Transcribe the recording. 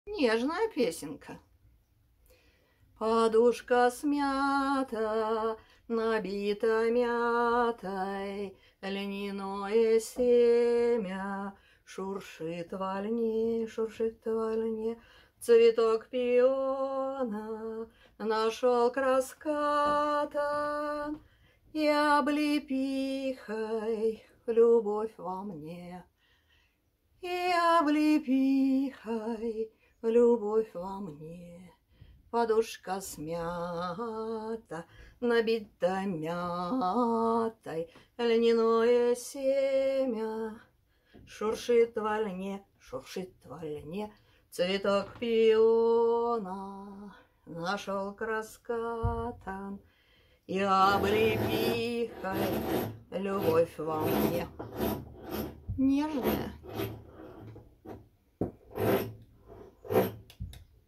Нежная песенка. Подушка смята, набита мятой, льняное семя шуршит во льне, шуршит во льне. Цветок пиона нашел краскатан, и облепихой любовь во мне, и облепихой любовь во мне. Подушка смята, набита мятой, льняное семя шуршит во льне, шуршит во льне. Цветок пиона нашел краскатан, и облепихой любовь во мне. Нежная.